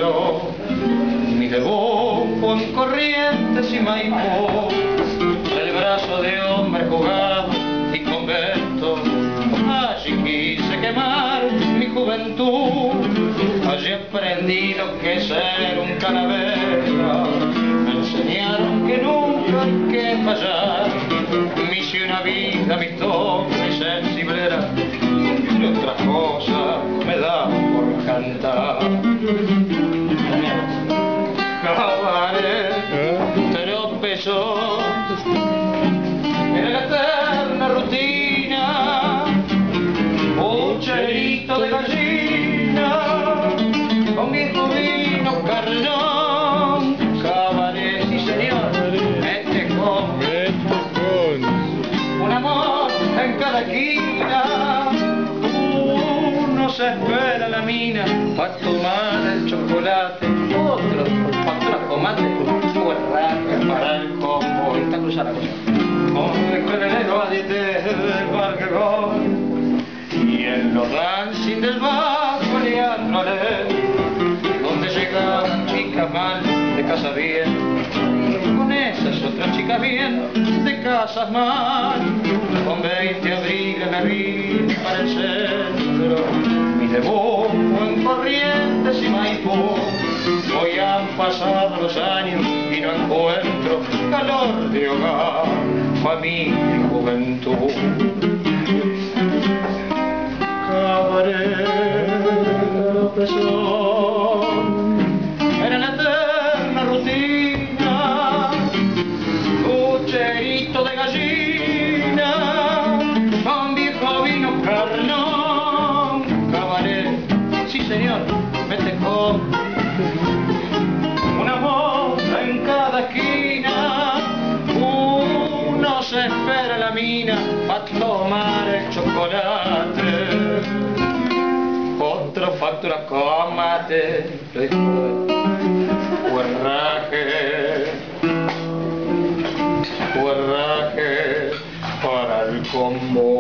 logró mi debut fue en Corrientes y Maipú, el brazo de hombre jugado y convento. Allí quise quemar mi juventud, allí aprendí lo que es ser un calavera. Me enseñaron que nunca hay que fallar, me hice una vida amistosa y sensiblera, y otras cosas me dan por cantar. Cabaret tropezó en la eterna rutina, pucherito de gallina con viejo vino carnón. Cabaret, sí señor, mete con un amor en cada esquina. Uno se espera la mina para tomar el chocolate, otro factura tomate, raca para el combo. Está cruzada la cosa con el cremelero adite del Barquegón y en los dancing del bajo Leandro Ale, donde llegaban chicas mal de casa bien, con esas otras chicas bien de casas mal. Con 20 abriles me vi para el centro, mi debut fue en Corrientes y Maipú. Hoy han pasado los años y no encuentro calor de hogar, familia y juventud. Cabaret tropezón era la eterna rutina, pucherito de gallina con viejo vino carnón. Cabaret, sí señor, mete con un amor en cada esquina. Uno se espera la mina para tomar el chocolate, otro factura con mate. Lo dijo Huerraje para el combo.